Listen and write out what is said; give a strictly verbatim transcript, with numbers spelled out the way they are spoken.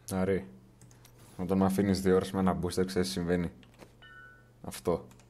Άρη, όταν με αφήνεις δύο ώρες με ένα booster, ξέρεις τι συμβαίνει. Αυτό.